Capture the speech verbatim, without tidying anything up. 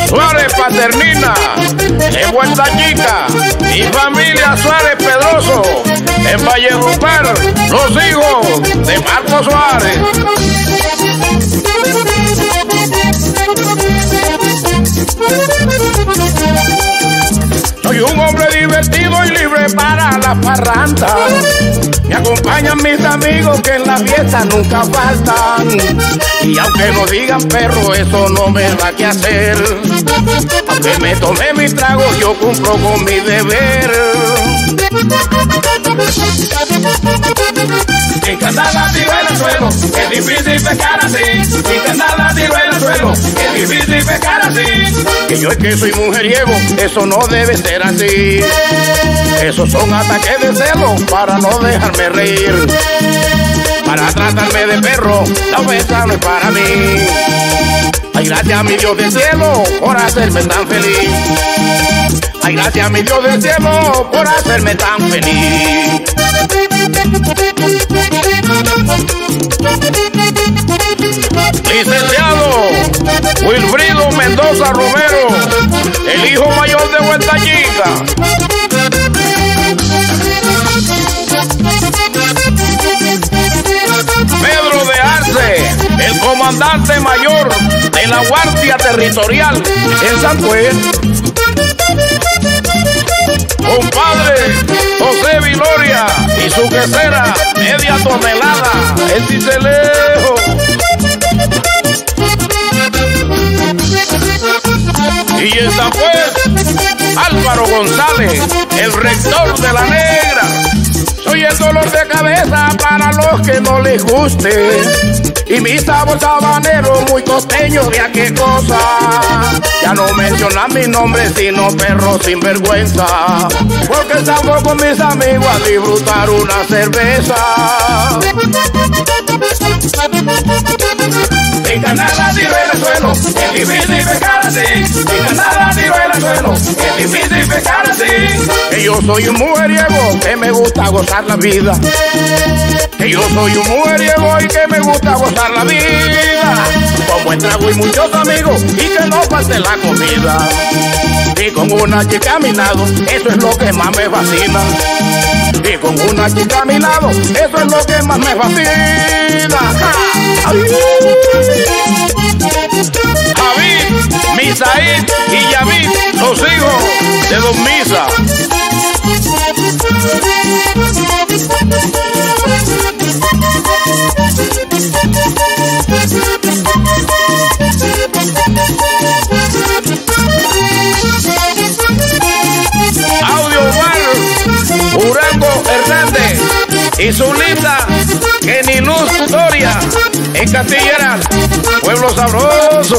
Suárez Paternina, en Vuelta Chica, mi familia Suárez Pedroso, en Valledupar, los hijos de Marco Suárez. Soy un hombre divertido y libre para la parranda. Me acompañan mis amigos que en la fiesta nunca faltan. Y aunque no digan perro, eso no me da que hacer. Aunque me tomé mis tragos, yo cumplo con mi deber. Sin cantada tiro en el suelo, es difícil pescar así. Sin cantada tiro en el suelo, es difícil pescar así. Que yo es que soy mujeriego, eso no debe ser así. Esos son ataques de celo para no dejarme reír. Para tratarme de perro, la ofensa no es para mí. Ay, gracias a mi Dios del cielo por hacerme tan feliz. Ay, gracias a mi Dios del cielo por hacerme tan feliz. Licenciado Wilfrido Mendoza Romero, el hijo mayor de Vuelta Chica. Pedro de Arce, el comandante mayor de la Guardia Territorial en San Juan. Compadre José Viloria y su quesera, media tonelada, el Cicelejo. Y en San Juan, Álvaro González, el rector de La Negra. Soy el dolor de cabeza para los que no les guste. Y mi sabor sabanero muy costeño, vea qué cosa. Ya no mencionan mi nombre sino perro sin vergüenza. Porque salgo con mis amigos a disfrutar una cerveza. Sin canada tiro en el suelo, es difícil pescar así. Sin canada tiro en el suelo, es difícil pescar así. Que yo soy un mujeriego que me gusta gozar la vida. Que yo soy un mujeriego y que me gusta gozar la vida. Con buen trago y muchos amigos y que no falte la comida. Y con una chica a mi lado, eso es lo que más me fascina. Y con una chica a mi lado, eso es lo que más me fascina. Javid, Misaíl y Yavid, los hijos de Don Misa. Audio Bar, Urango Hernández y su linda Kenny Luz Doria en Castilleras, pueblo sabroso.